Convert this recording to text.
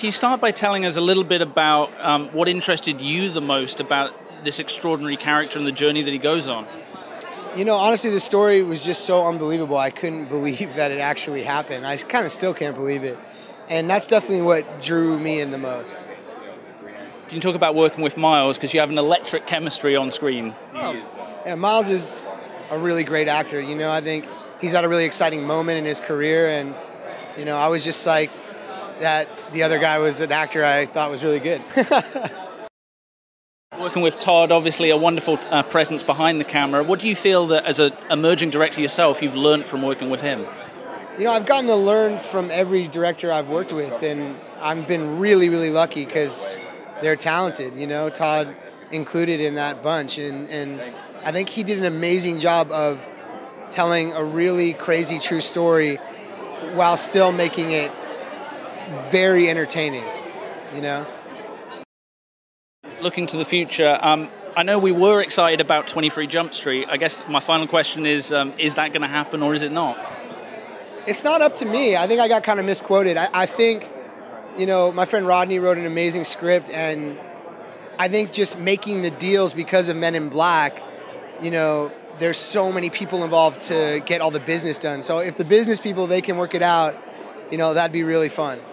Can you start by telling us a little bit about what interested you the most about this extraordinary character and the journey that he goes on? You know, honestly, the story was just so unbelievable. I couldn't believe that it actually happened. I kind of still can't believe it. And that's definitely what drew me in the most. You can talk about working with Miles, because you have an electric chemistry on screen. Yeah, Miles is a really great actor. You know, I think he's at a really exciting moment in his career. And, you know, I was just psyched that the other guy was an actor I thought was really good. Working with Todd, obviously a wonderful presence behind the camera. What do you feel that as an emerging director yourself, you've learned from working with him? You know, I've gotten to learn from every director I've worked with, and I've been really, really lucky because they're talented, you know, Todd included in that bunch. And I think he did an amazing job of telling a really crazy true story while still making it very entertaining, you know? Looking to the future, I know we were excited about 23 Jump Street. I guess my final question is that going to happen or is it not? It's not up to me. I think I got kind of misquoted. I think, you know, my friend Rodney wrote an amazing script, and I think just making the deals because of Men in Black, you know, there's so many people involved to get all the business done. So if the business people, they can work it out, you know, that'd be really fun.